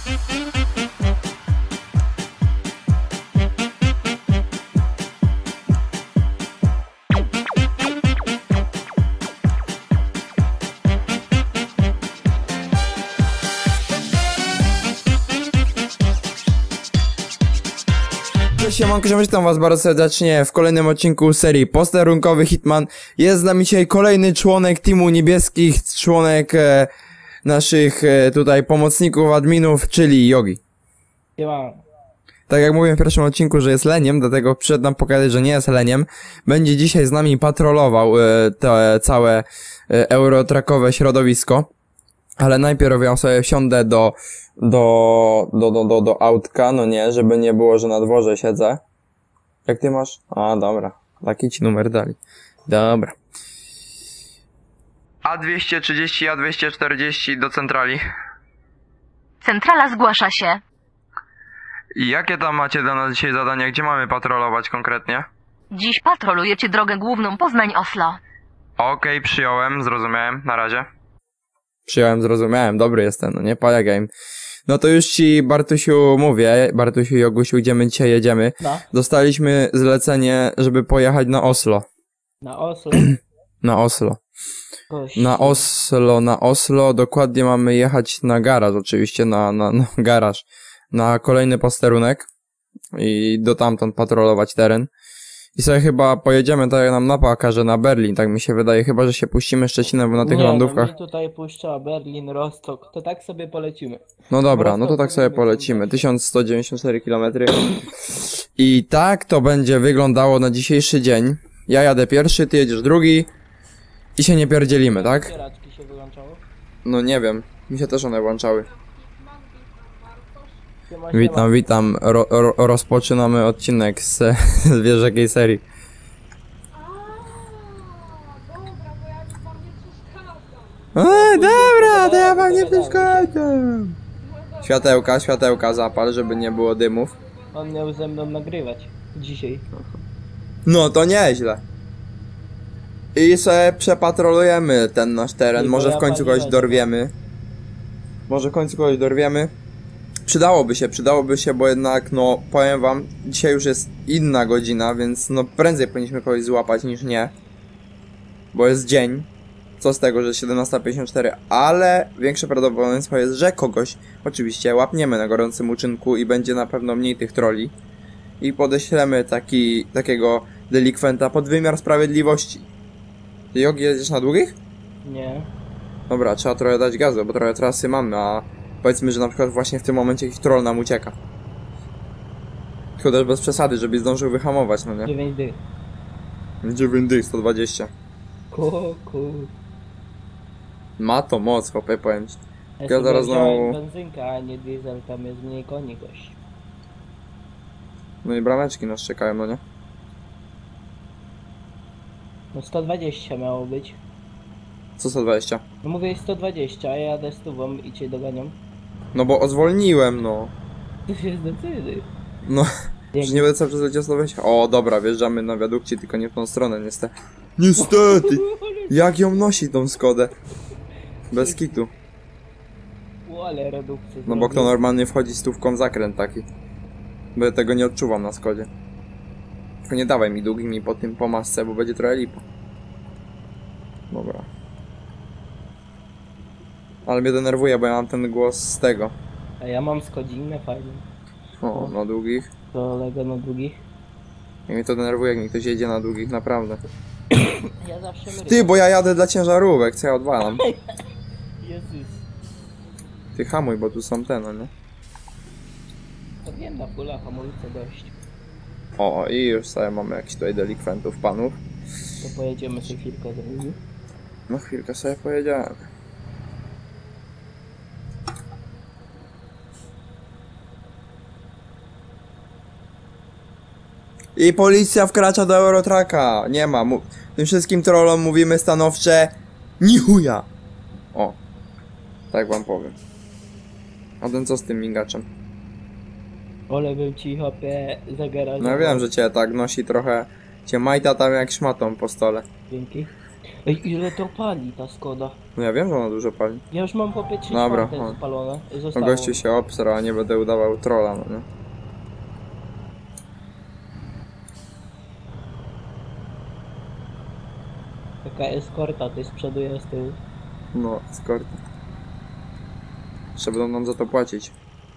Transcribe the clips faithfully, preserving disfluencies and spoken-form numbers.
Siemanko, witam was bardzo serdecznie w kolejnym odcinku serii Posterunkowy Hitman. Jest z nami dzisiaj kolejny członek teamu niebieskich, członek e, naszych e, tutaj pomocników, adminów, czyli Yogi. Siema. Tak jak mówiłem w pierwszym odcinku, że jest leniem, dlatego przyszedł nam pokazać, że nie jest leniem. Będzie dzisiaj z nami patrolował e, to e, całe e, eurotrackowe środowisko. Ale najpierw ja sobie wsiądę do, do, do, do, do, do autka, no nie, żeby nie było, że na dworze siedzę. Jak ty masz? A, dobra. Taki ci numer dali. Dobra. A dwieście trzydzieści, A dwieście czterdzieści do centrali. Centrala zgłasza się. I jakie tam macie dla nas dzisiaj zadania? Gdzie mamy patrolować konkretnie? Dziś patrolujecie drogę główną Poznań-Oslo. Okej, przyjąłem, zrozumiałem. Na razie. Przyjąłem, zrozumiałem, dobry jestem, no nie polegaj im. No to już ci, Bartusiu, mówię, Bartusiu i Ogusiu, gdzie my dzisiaj jedziemy. No. Dostaliśmy zlecenie, żeby pojechać na Oslo. Na Oslo? Na Oslo. Gości. Na Oslo, na Oslo, dokładnie mamy jechać na garaż, oczywiście, na, na, na garaż. Na kolejny posterunek. I do tamtąd patrolować teren. I sobie chyba pojedziemy, tak jak nam mapa każe, na Berlin, tak mi się wydaje, chyba że się puścimy Szczecinem, bo na tych nie, lądówkach... Nie, tutaj puszcza Berlin, Rostok, to tak sobie polecimy. No dobra, no to tak sobie polecimy, tysiąc sto dziewięćdziesiąt cztery kilometry. I tak to będzie wyglądało na dzisiejszy dzień. Ja jadę pierwszy, ty jedziesz drugi i się nie pierdzielimy, tak? Otwieraczki się wyłączały? No nie wiem, mi się też one włączały. Siema, Witam, siema. witam, ro, ro, rozpoczynamy odcinek z, z wiesz jakiej serii. Ej, dobra, to ja wam nie przeszkadzam. Światełka, światełka zapal, żeby nie było dymów. On miał ze mną nagrywać dzisiaj. No to nieźle. I sobie przepatrolujemy ten nasz teren, I może bo w ja końcu pani kogoś będzie. dorwiemy. Może w końcu kogoś dorwiemy. Przydałoby się, przydałoby się, bo jednak, no, powiem wam, dzisiaj już jest inna godzina, więc no prędzej powinniśmy kogoś złapać niż nie. Bo jest dzień. Co z tego, że siedemnasta pięćdziesiąt cztery, ale większe prawdopodobieństwo jest, że kogoś oczywiście łapniemy na gorącym uczynku i będzie na pewno mniej tych troli. I podeślemy taki, takiego delikwenta pod wymiar sprawiedliwości. Ty, Jogi, jedziesz na długich? Nie. Dobra, trzeba trochę dać gazu, bo trochę trasy mamy, a powiedzmy, że na przykład właśnie w tym momencie jakiś troll nam ucieka. Tylko też bez przesady, żeby zdążył wyhamować, no nie? dziewięć dych. dziewięć dych, sto dwadzieścia. Kuku. Ma to moc, chłopie, powiem ci. Ja Ja zaraz sobie wziąłem znowu- benzynka, a nie diesel, tam jest mniej koni gość. No i brameczki nas czekają, no nie? No sto dwadzieścia miało być. Co sto dwadzieścia? No mówię sto dwadzieścia, a ja jadę stówą i cię doganiam. No bo zwolniłem, no. To się zdecyduj. No, już nie będę cały czas leciał sto dwadzieścia. O, dobra, wjeżdżamy na wiadukcie, tylko nie w tą stronę, niestety. Niestety! Jak ją nosi tą Skodę? Bez kitu. O, ale redukcję No bo kto normalnie wchodzi stówką w zakręt taki. Bo ja tego nie odczuwam na Skodzie. Tylko nie dawaj mi długimi po tym po masce, bo będzie trochę lipo. Dobra. Ale mnie denerwuje, bo ja mam ten głos z tego. A ja mam skodzinę fajną. O, na długich. Kolego na długich. I mnie to denerwuje, jak mi ktoś jedzie na długich, naprawdę. Ja zawsze mrygam. Ty, bo ja jadę dla ciężarówek, co ja odwalam? Jezus. Ty hamuj, bo tu są te, no nie? To wiem, na pula hamulce dość. O, i już sobie mamy jakichś tutaj delikwentów, panów. To pojedziemy sobie chwilkę do nich. No chwilkę sobie pojedziemy. I policja wkracza do Eurotracka. Nie ma. Mu tym wszystkim trollom mówimy stanowcze ni chuja. O. Tak wam powiem. A ten co z tym migaczem? Ole bym ci hopie zagarażował. No ja wiem, że cię tak nosi trochę. Cię majta tam jak szmatą po stole. Dzięki. Ej, ile to pali ta Skoda? No ja wiem, że ona dużo pali. Ja już mam po trzy Dobra, czwarte o. spalone. No Zostało. gościu się obsra, a nie będę udawał trolla, no nie? Taka eskorta, ty z przodu, ja z tyłu. No, skort. Jeszcze będą nam za to płacić.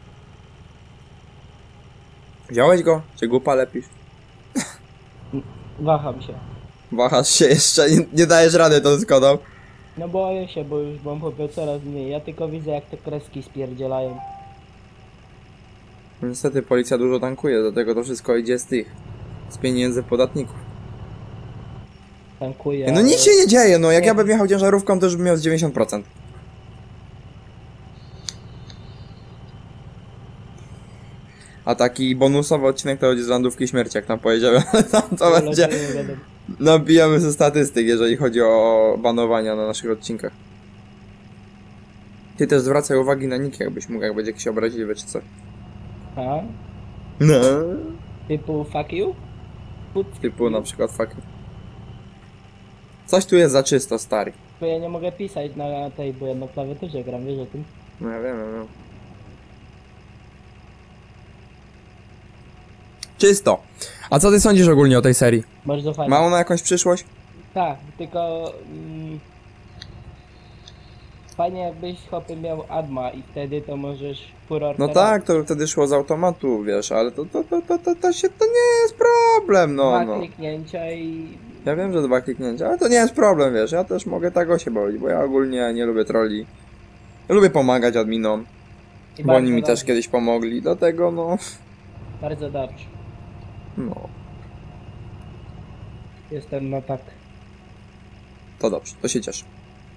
Wziąłeś go? Czy głupa lepisz? Waham się. Wahasz się jeszcze, nie, nie dajesz rady tą Skodą. No boję się, bo już mam po coraz mniej. Ja tylko widzę, jak te kreski spierdzielają. Niestety policja dużo tankuje, dlatego to wszystko idzie z tych, z pieniędzy podatników. Tankuję. No nic się nie dzieje, no jak Nie. ja bym jechał ciężarówką, to już bym miał z dziewięćdziesiąt procent. A taki bonusowy odcinek to będzie z landówki śmierci, jak tam pojedziemy, ale tam to będzie... Nabijamy ze statystyk, jeżeli chodzi o banowania na naszych odcinkach. Ty też zwracaj uwagi na nick, jakbyś mógł, jak będzie jakiś obraźliwy czy coś. A? No. Typu fuck you? Put... Typu na przykład fucking. Coś tu jest za czysto, stary. Bo ja nie mogę pisać na tej, bo ja na klawiaturze gram, wiesz o tym? No ja wiem, ja wiem. Czysto. A co ty sądzisz ogólnie o tej serii? Bardzo fajnie. Ma ona jakąś przyszłość? Tak, tylko... Mm, fajnie jakbyś chłopy miał Adma i wtedy to możesz furor. No tak, to wtedy szło z automatu, wiesz, ale to, to, to, to, to, to się, to nie jest problem, no, Dwa no. kliknięcia i... Ja wiem, że dwa kliknięcia, ale to nie jest problem, wiesz, ja też mogę tego się bawić, bo ja ogólnie nie lubię trolli. Ja lubię pomagać adminom, i bo oni bardzo mi dobrze. też kiedyś pomogli, dlatego no, Bardzo dobrze. no, Jestem na tak. to dobrze, to się cieszę.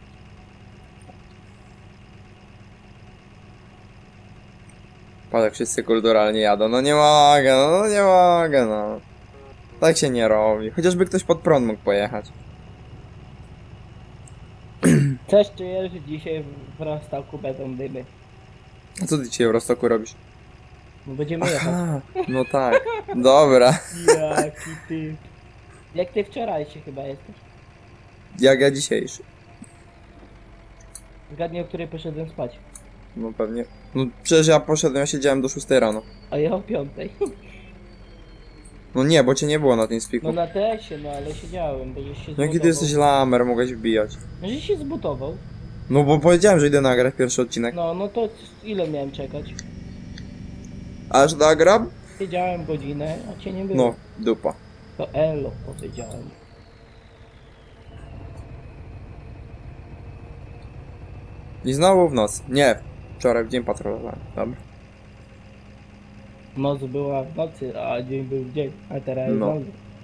Patrz jak wszyscy kulturalnie jadą, no nie mogę, no nie mogę, no. Tak się nie robi, chociażby ktoś pod prąd mógł pojechać. Coś czujesz, że dzisiaj w Rostoku będą dymy. A co ty dzisiaj w Rostoku robisz? No będziemy jechać. Aha, no tak, dobra. Jaki ty. Jak ty wczorajszy chyba jesteś. Jak ja dzisiejszy. Zgadnij, o której poszedłem spać. No pewnie. No przecież ja poszedłem, ja siedziałem do szóstej rano. A ja o piątej. No nie, bo cię nie było na tym spiku. No na tesie, no ale siedziałem, bo żeś się zbudował. Jaki ty jesteś lamer, mogłeś wbijać. No żeś się zbudował. No bo powiedziałem, że idę nagrać pierwszy odcinek. No, no to ile miałem czekać? Aż nagram? Siedziałem godzinę, a cię nie było. No, dupa. To elo powiedziałem. I znowu w noc. Nie, wczoraj w dzień patrolowałem. Dobra. Noc była w nocy, a dzień był w dzień. A teraz jest No. noc.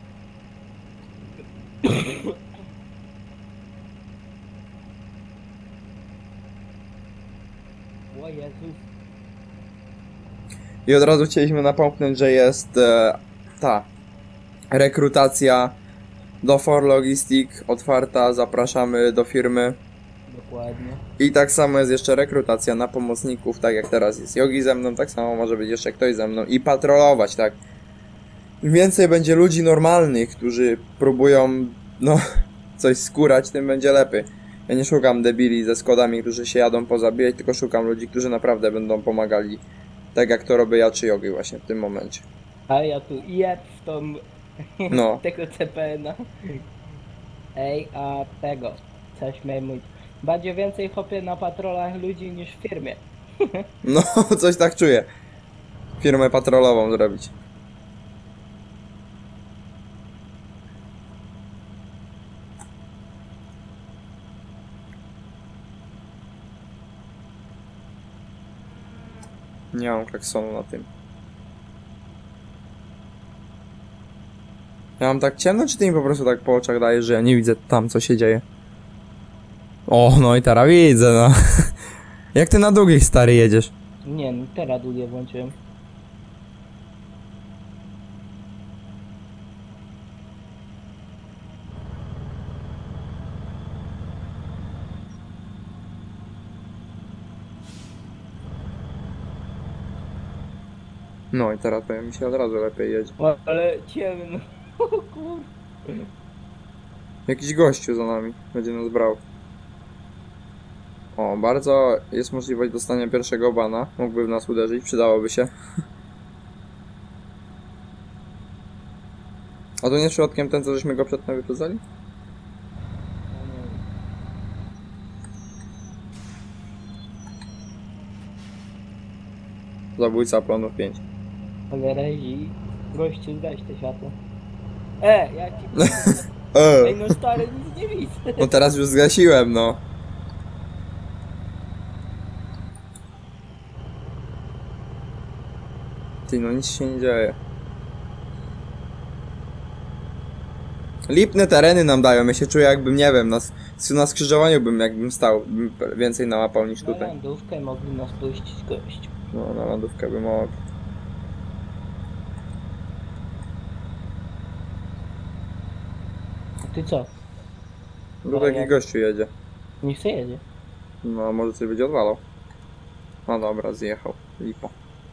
O Jezus. I od razu chcieliśmy napomknąć, że jest e, ta rekrutacja do For Logistic otwarta. Zapraszamy do firmy. Dokładnie. I tak samo jest jeszcze rekrutacja na pomocników, tak jak teraz jest Jogi ze mną, tak samo może być jeszcze ktoś ze mną i patrolować, tak. Im więcej będzie ludzi normalnych, którzy próbują, no, coś skórać, tym będzie lepiej. Ja nie szukam debili ze Skodami, którzy się jadą pozabijać, tylko szukam ludzi, którzy naprawdę będą pomagali. Tak jak to robię ja czy Jogi właśnie w tym momencie. A ja tu jeb w tą... No. tego C P N-a. Ej, a tego. Coś miałem mówić. Będzie więcej chopie na patrolach ludzi niż w firmie. No, coś tak czuję. Firmę patrolową zrobić. Nie mam klaksonu na tym. Ja mam tak ciemno, czy ty mi po prostu tak po oczach dajesz, że ja nie widzę tam, co się dzieje? O, no i teraz widzę, no. Jak ty na długich, stary, jedziesz? Nie, no teraz długie włączyłem. No i teraz powiem mi się od razu lepiej jedzie. O, ale ciemno. O kur... Jakiś gościu za nami będzie nas brał. O, bardzo jest możliwość dostania pierwszego bana. Mógłby w nas uderzyć, przydałoby się. A to nie przypadkiem ten, co żeśmy go przedtem wyprzedzali? No nie wiem. Zabójca planów pięć. Ale rezi, gościu, zgaś te światło. E, ja ci... Ej, Eee. no stary, nic nie widzę. No teraz już zgasiłem, no. Ty, no nic się nie dzieje. Lipne tereny nam dają, ja się czuję jakbym, nie wiem, na, na skrzyżowaniu bym, jakbym stał, bym więcej nałapał niż Na tutaj. lądówkę mogli nas puścić gościu. No, na lądówkę by mogł. A ty co? Tu taki gościu jedzie. Niech se jedzie. No, może coś będzie odwalał. No dobra, zjechał. Lipo.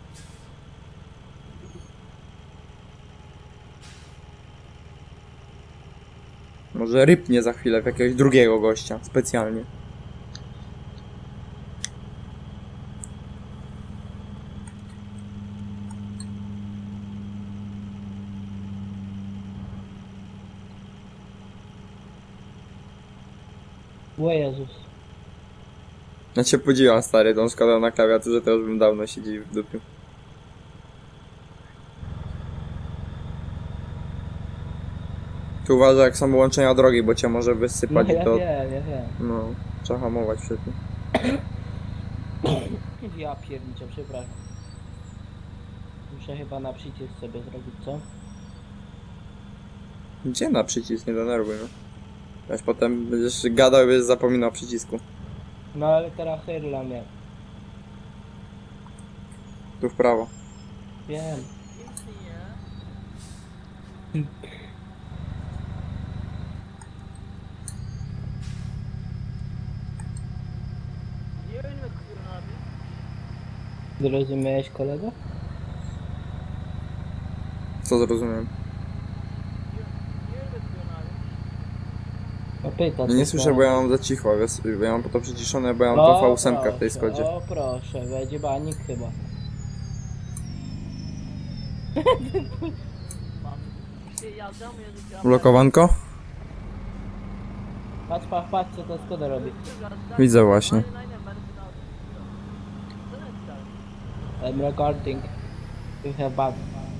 Może rypnie za chwilę w jakiegoś drugiego gościa, specjalnie. O Jezus. Ja cię podziwiam, stary, tą Skodą na klawiaturze to już bym dawno siedział w dupiu. Tu uważaj, jak są łączenia drogi, bo cię może No wysypać ja i to... wiem, ja wiem. No, trzeba hamować przed tym. Ja pierniczę, przepraszam. Muszę chyba na przycisk sobie zrobić, co? Gdzie na przycisk? Nie denerwuj, no. Weź potem będziesz gadał i będziesz zapominał o przycisku. No ale teraz hyrla mnie. Tu w prawo. Wiem. Zrozumiałeś, kolego? Co zrozumiałem? No pyta, Nie, nie co słyszę, ma. bo ja mam za cicho, wiesz, bo ja mam to przyciszone, bo ja mam O, to V osiem w tej proszę, Skodzie. O proszę, będzie banik chyba. Blokowanko? Patrz, patrz, patrz co ta Skoda robi. Widzę właśnie. I'm recording. You have bug.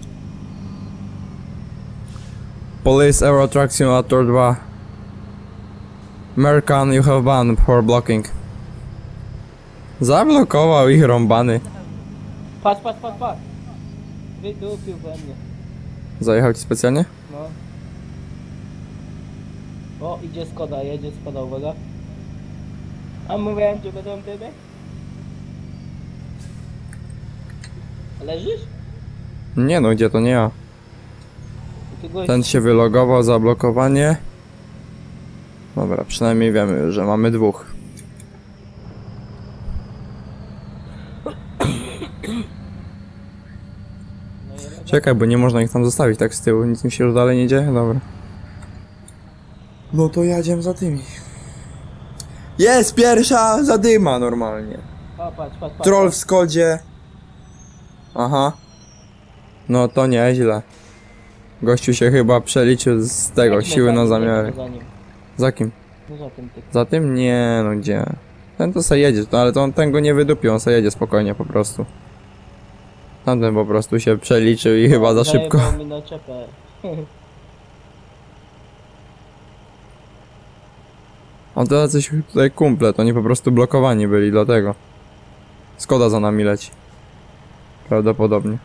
Police Euro Truck Simulator dwa. American, you have ban for blocking. Zablokował ich rąbany. Patrz, patrz, patrz, patrz. Wydupił we mnie. Zajechał ci specjalnie? No. O, idzie Skoda, jedzie Skoda, uwaga. A mówiłem, że będą dymy? Leżysz? Nie no, gdzie to nie ja. Ty gość... Ten się wylogował, zablokowanie. Dobra, przynajmniej wiemy, że mamy dwóch. No i elegancko. Czekaj, bo nie można ich tam zostawić tak z tyłu, nic mi się już dalej nie dzieje, dobra. No to jadziemy za tymi. Jest pierwsza zadyma normalnie. O, patrz, patrz, patrz. Troll w Skodzie. Aha. No to nieźle. Gościu się chyba przeliczył z tego, Jedźmy siły za na nim, zamiary. jedźmy za nim. Za kim? No za tym ty. Za tym? Nie, no gdzie? Ten to se jedzie, no, ale to on ten go nie wydupił, on se jedzie spokojnie po prostu. Tamten po prostu się przeliczył i chyba za szybko. Zajebał mi na czepę. A to jacyś tutaj kumple, to oni po prostu blokowani byli, dlatego. Skoda za nami leci. Prawdopodobnie.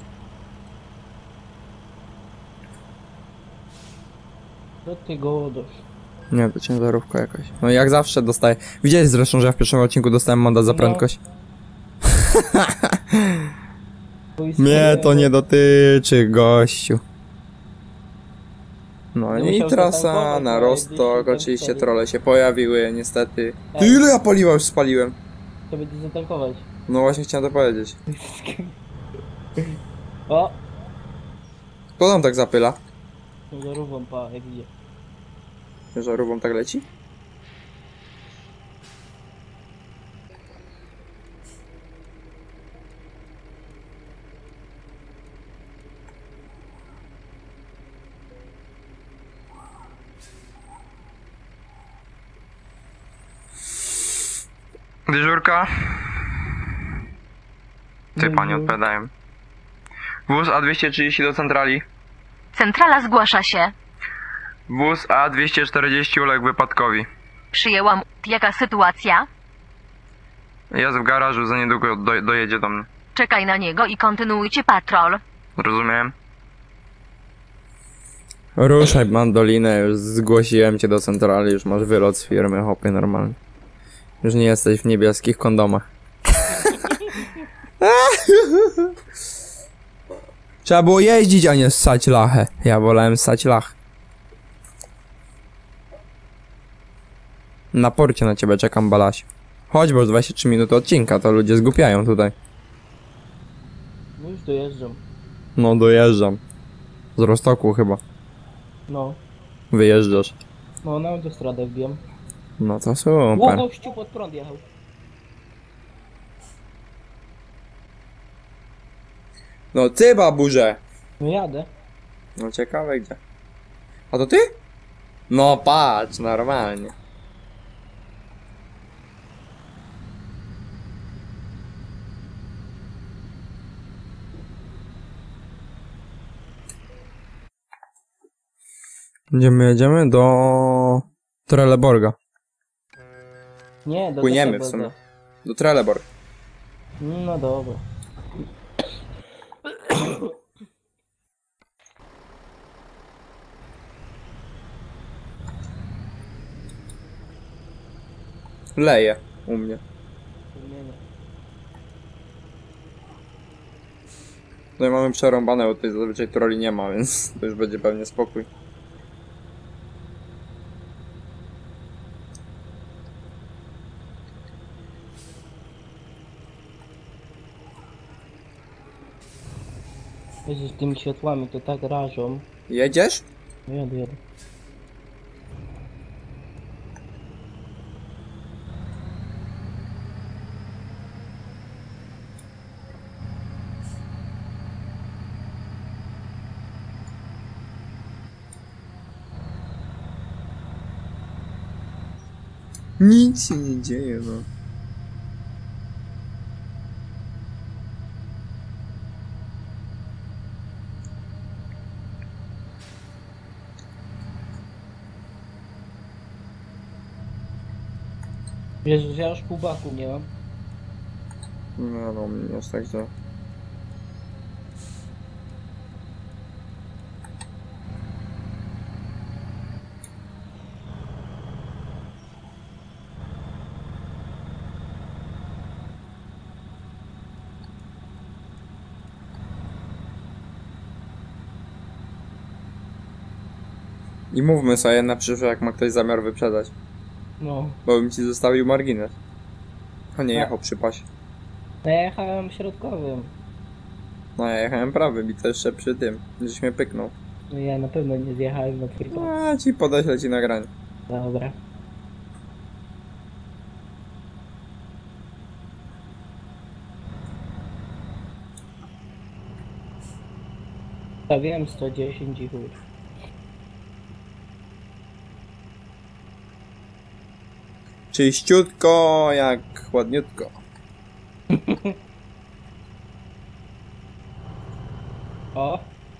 Do ty godosz. Nie, to ciężarówka jakaś. No jak zawsze dostaję. Widziałeś zresztą, że ja w pierwszym odcinku dostałem mandat za No. prędkość? Twój Mnie stary- to nie dotyczy, gościu. No Nie i musiał trasa zatankować, na no, Rostok, jakbyś oczywiście wtedy- trolle się pojawiły, niestety. Ty, Ej. ile ja paliwa już spaliłem? To będzie zatankować. No właśnie chciałem to powiedzieć. O! Kto tam tak zapyla? Żarówą pa, jak idzie. Ciężarówką tak leci? Dyżurka? Ty Mhm. pani odpowiadają. Wóz A dwieście trzydzieści do centrali. Centrala zgłasza się. Wóz A dwieście czterdzieści uległ wypadkowi. Przyjęłam. Jaka sytuacja? Jest w garażu, za niedługo do, dojedzie do mnie. Czekaj na niego i kontynuujcie patrol. Rozumiem? Ruszaj mandolinę, już zgłosiłem cię do centrali, już masz wylot z firmy, hopie, normalnie. Już nie jesteś w niebieskich kondomach. Trzeba było jeździć, a nie ssać lachę. Ja wolałem ssać lach. Na porcie na ciebie czekam, Balaś. Chodź, bo już dwadzieścia trzy minuty odcinka, to ludzie zgłupiają tutaj. No już dojeżdżam. No, dojeżdżam. Z Rostoku chyba. No. Wyjeżdżasz. No, na autostradę wbijam. No to Ło, super. gościu pod prąd jechał. No ty, baburze. No jadę. No ciekawe gdzie. A to ty? No patrz, normalnie. Gdzie my jedziemy? Do Trelleborga. Nie, do Płyniemy w Göteborga. sumie. Do Trelleborg. No dobra. Leje u mnie. Wymienię. Tutaj mamy przerąbane, bo tutaj zazwyczaj troli nie ma, więc to już będzie pewnie spokój. Jezu, z tymi światłami to tak rażą. Jedziesz? No jadę, jadę. Nic się nie dzieje, no. Jezus, ja już pół baku nie mam. No, no, mnie jest tak, że... I mówmy sobie na przyszłość, jak ma ktoś zamiar wyprzedać. No. Bo bym ci zostawił margines. A nie Tak. jechał przy pasie. No ja jechałem środkowym. No ja jechałem prawym i to jeszcze przy tym, żeś mnie pyknął. No ja na pewno nie zjechałem na twój pas. A ci podeślę ci nagranie. Dobra. Ja wiem, sto dziesięć i chuj. Czyściutko, jak ładniutko. O!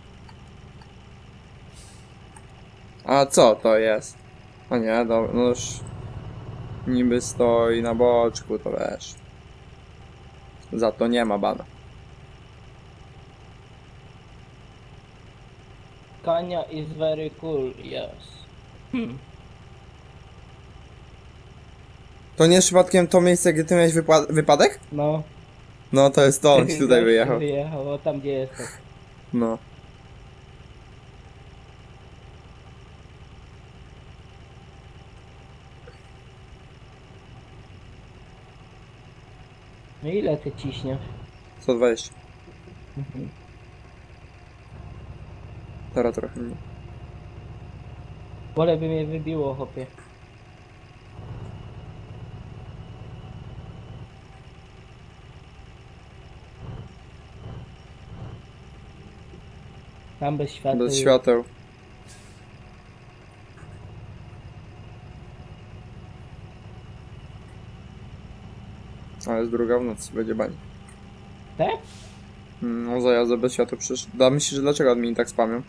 A co to jest? O nie, dobra, no już... Niby stoi na boczku, to wiesz. Za to nie ma bana. Kania is very cool, yes. Hmm. To nie przypadkiem to miejsce, gdzie ty miałeś wypa- wypadek? No. No to jest to, on ci tutaj Gościu wyjechał. Wyjechał, o tam gdzie jestem. No. No ile ty ciśniesz? sto dwadzieścia. Mhm. Teraz trochę mniej. Wolę by mnie wybiło, chłopie. Tam bez światła. Bez świateł. Ale jest druga w nocy, będzie bań. Tak? No za jazdę bez światła przecież. Da myślisz, że dlaczego admini tak spamią?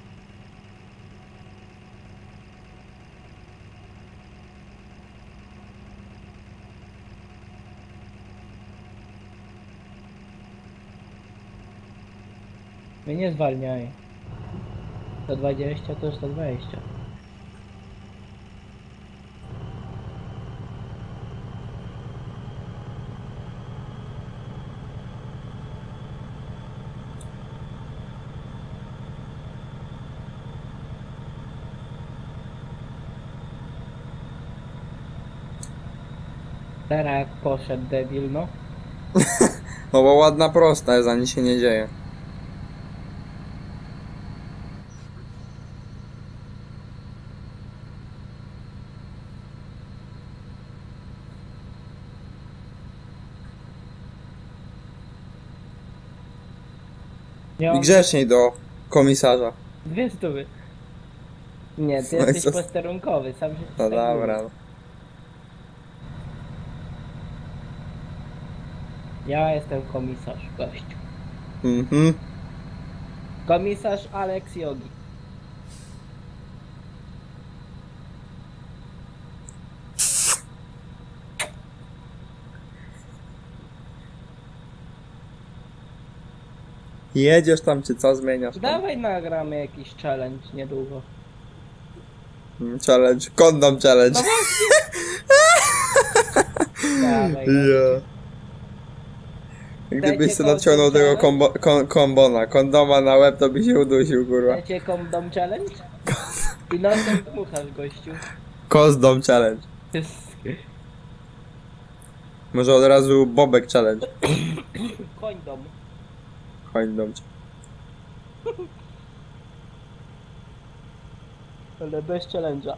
Mnie nie zwalniaj. sto dwadzieścia to sto dwadzieścia. Teraz jak poszedł debil, no. No bo ładna prosta jest, ani się nie dzieje. Nie I mam grzeczniej do komisarza. dwie stówy. Nie, ty No i jesteś co? posterunkowy, sam się No tak dobra. mówi. Ja jestem komisarz, gościu. Mhm. Komisarz Alex Jogi. Jedziesz tam, czy co zmieniasz? Tam? Dawaj nagramy jakiś challenge niedługo. Mm, Challenge, kondom challenge. No Dawaj, no. Ja. Gdybyś Dajcie sobie nadciągnął kondom tego kombo, kon, kombona, kondoma na łeb, to by się udusił, kurwa. Chcecie kondom challenge? I nosem dmuchasz, gościu. Kozdom challenge. Może od razu bobek challenge. Kondom. Kondom. Ale bez challenge'a.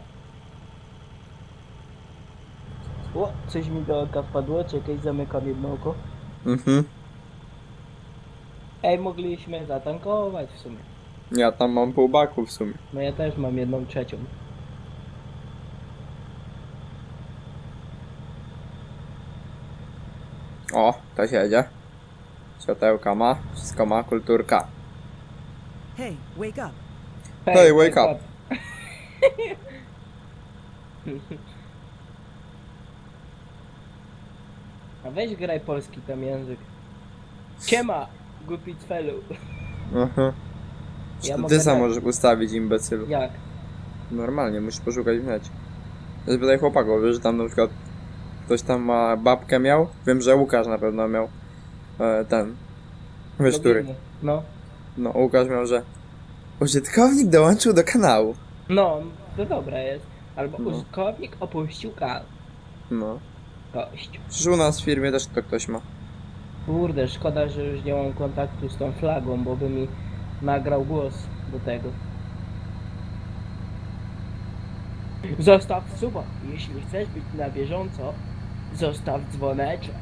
O, coś mi do oka wpadło, czekaj, zamykam jedno oko. Mhm. Ej, mogliśmy zatankować w sumie. Ja tam mam pół baku w sumie. No ja też mam jedną trzecią. O, to się jedzie. Światełka ma, wszystko ma, kulturka. Hey, wake up. Hey, wake up. A weź graj polski tam język. Siema, głupi cfelu. Aha. Ja Czy mogę ty sam tak. możesz ustawić imbecylu. Jak? Normalnie, musisz poszukać w necie. Zapytaj chłopaków, wiesz, że tam na przykład ktoś tam ma babkę miał. Wiem, że Łukasz na pewno miał e, ten. Wiesz, który? Loginy. No. No, Łukasz miał, że użytkownik dołączył do kanału. No, to dobra jest. Albo No. użytkownik opuścił kanał. No. Gość. Przecież u nas w firmie też to ktoś ma. Kurde, szkoda, że już nie mam kontaktu z tą flagą, bo by mi nagrał głos do tego. Zostaw suba, jeśli chcesz być na bieżąco, zostaw dzwoneczek.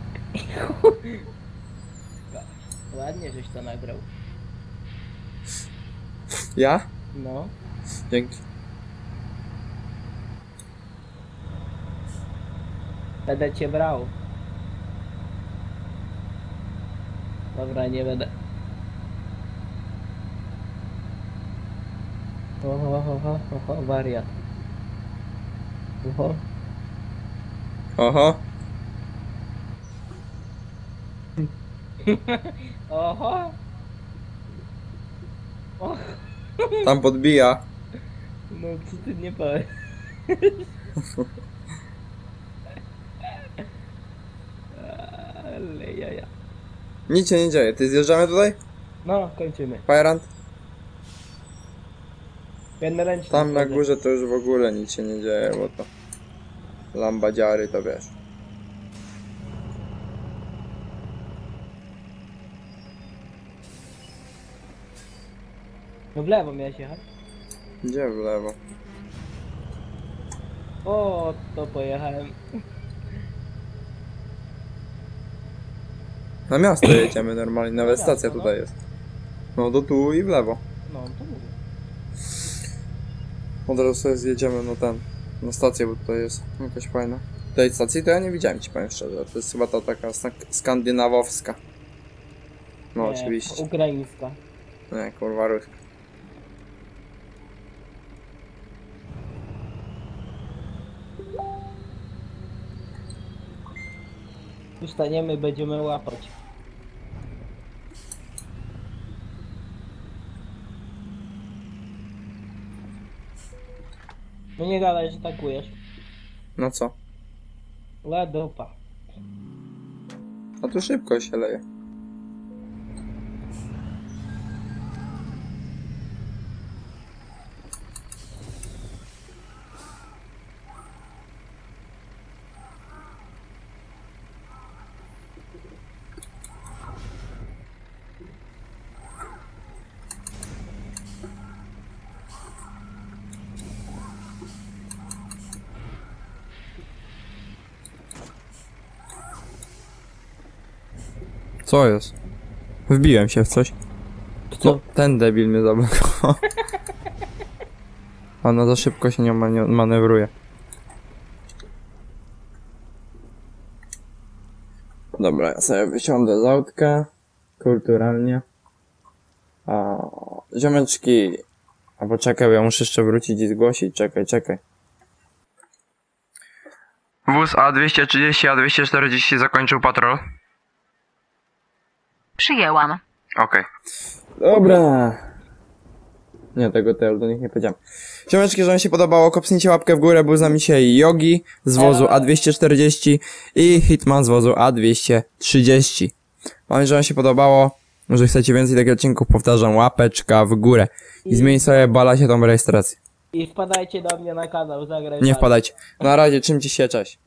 Ładnie, żeś to nagrał. Ja? No. Dzięki. Będę cię brał. Dobra, nie będę. Oho, oho, oho, oho, wariat. Oho. Oho. Oho. Och. Tam podbija. No co ty nie powiesz? Ale jaja. Nic się nie dzieje. Ty zjeżdżamy tutaj? No, kończymy. Fajrant? Jednoręcznie. Tam na wchodzę. górze to już w ogóle nic się nie dzieje, bo to lambadziary, to wiesz. No w lewo miałeś jechać. Gdzie w lewo? O, to pojechałem. Na miasto jedziemy normalnie, nawet Na stacja miasto, tutaj jest. No do tu i w lewo. No, to mówię. Od razu sobie zjedziemy na ten, na stację, bo tutaj jest jakaś fajna. Tej stacji to ja nie widziałem, ci powiem szczerze. To jest chyba ta taka sk- skandynawowska. No Nie, oczywiście. Ukraińska. Nie, kurwa ruska. Ustaniemy, będziemy łapać. No nie gadaj, że takujesz. No co? La dupa. A tu szybko się leje. Co jest? Wbiłem się w coś. No, ten debil mnie zablokował. Ona za szybko się nie manie- manewruje. Dobra, ja sobie wysiądę z autka. Kulturalnie. A, ziomeczki. A poczekaj, ja muszę jeszcze wrócić i zgłosić. Czekaj, czekaj. Wóz A dwieście trzydzieści, A dwieście czterdzieści zakończył patrol. Przyjęłam. Okej. Dobra. Nie, tego to ja do nich nie powiedziałem. Ziomeczki, że wam się podobało, kopnijcie łapkę w górę, był z nami dzisiaj Yogi z wozu A dwieście czterdzieści i Hitman z wozu A dwieście trzydzieści. Mam nadzieję, że wam się podobało. Jeżeli chcecie więcej takich odcinków, powtarzam, łapeczka w górę. I zmień sobie balasie tą rejestrację. I wpadajcie do mnie na kanał, zagraj. Nie dalej. wpadajcie. Na razie, czymcie się, cześć.